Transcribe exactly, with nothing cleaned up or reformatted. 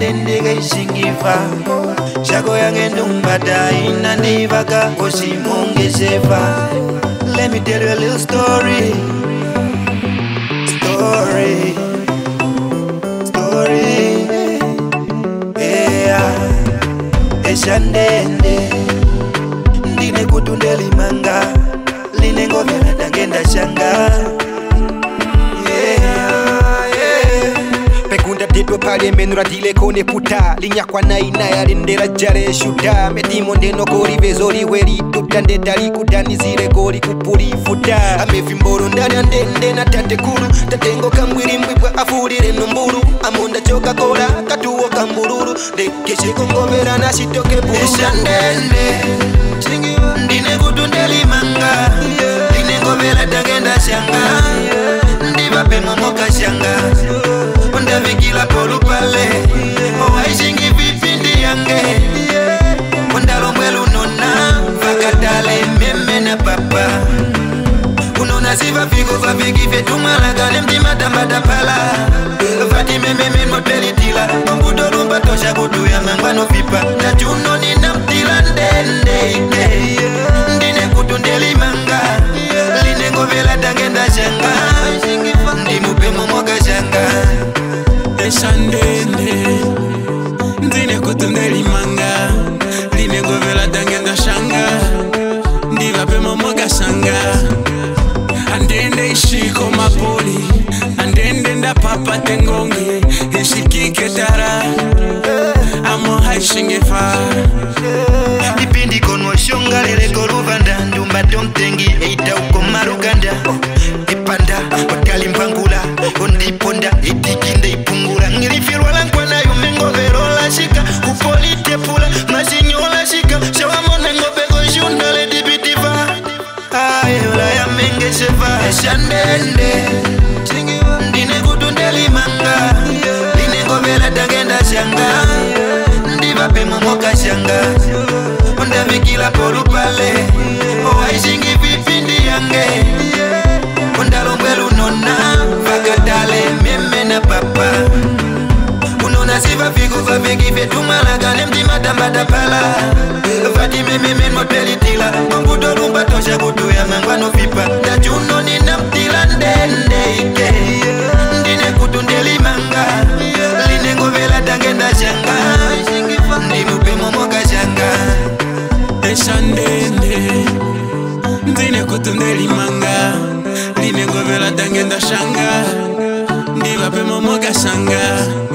ndende gaishingifa Shako yange numbata inandivaka Kosimongesefa. Let me tell you a little story Story Story Yeah Eshandende Ndine kutundeli manga Line ngomela tangenda shanga Pekunda tito pale menura dile kone puta Linya kwa na ina ya lindera jare shuta Medimo ndeno kori vezori weri tutande dali kudani zire kori kupuri futa Amefi mboro ndari andende na tate kuru Tatengo kamwiri mbibwa afurire nomburu Amonda choka kola katuo kambururu De keshe kongomera na shitoke buru Eshandende Ndine kutundeli manga Line ngomela tangenda shanga Ndivape momoka shanga Onda vikila polu pale Owaishingi vipindi yange Onda lomwelu nona Vakatale meme na papa Unona siva figo vaviki fetumala Gale mtima tambata pala Vati meme men moteli tila Kombudo rumba tosha kutu ya mangwano vipa Tachuno nina mtila ndende Ndine kutundeli manga Line ngovela tangenda shanga Ndimupe momoka shanga Eshandende Ndine kutundeli manga Line ngovela tangenda shanga Ndivape momoka shanga Andende ishiko mapoli Andende nda papa tengonge Eshikike tara Amo haishingefa Iipindi kono shonga lele koruvanda Ndumba tomtengi eita uko maruganda Ipanda wakali mpangula Ondiponda itikinde ipungula Ngirifirwa lankwana yumengo verola shika Upolite pula masinyola shika Shawamona ngobego shunda le dibitiva Ayola ya menge sefa Eshandende Ndine kutundeli manga Line ngobela tangenda shanga Ndivape momoka shanga Onda vikila polu pale Owaishingi vipindi yange Onda lomwelu nona Vakatale meme na papa Unona siva figu vaviki fetumala Gale mtima tambata pala Vati meme men moteli tila Kombudo rumba tosha kutu ya mangwano vipa Tachuno nina mtila ndende ike Ndine kutundeli manga Line ngovela tangenda shanga Ndimupe momoka shanga Eshandende Ndine kutundeli manga Line ngovela tangenda shanga Ndivape momoka shanga